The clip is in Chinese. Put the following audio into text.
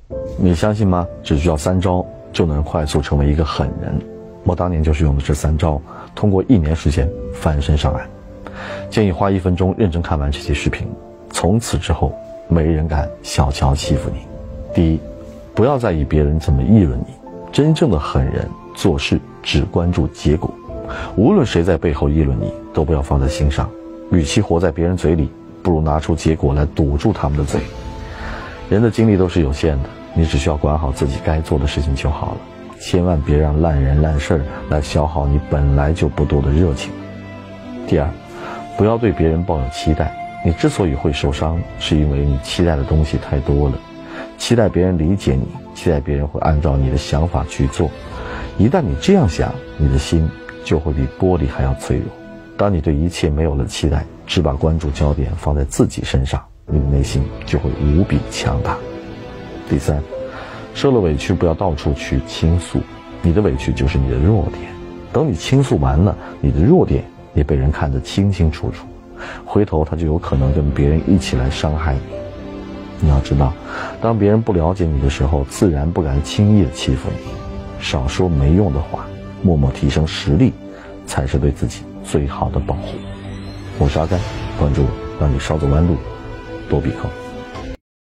你相信吗？只需要3招就能快速成为一个狠人。我当年就是用的这3招，通过1年时间翻身上岸。建议花1分钟认真看完这期视频，从此之后没人敢小瞧欺负你。第一，不要在意别人怎么议论你，真正的狠人做事只关注结果，无论谁在背后议论你，都不要放在心上。与其活在别人嘴里，不如拿出结果来堵住他们的嘴。人的精力都是有限的，你只需要管好自己该做的事情就好了，千万别让烂人烂事来消耗你本来就不多的热情。第二，不要对别人抱有期待，你之所以会受伤，是因为你期待的东西太多了，期待别人理解你，期待别人会按照你的想法去做。一旦你这样想，你的心就会比玻璃还要脆弱。当你对一切没有了期待，只把关注焦点放在自己身上，你的内心就会无比强大。第三，受了委屈不要到处去倾诉，你的委屈就是你的弱点，等你倾诉完了，你的弱点也被人看得清清楚楚，回头他就有可能跟别人一起来伤害你。你要知道，当别人不了解你的时候，自然不敢轻易的欺负你。少说没用的话，默默提升实力，才是对自己最好的保护。我是阿甘，关注我，让你少走弯路，多避坑。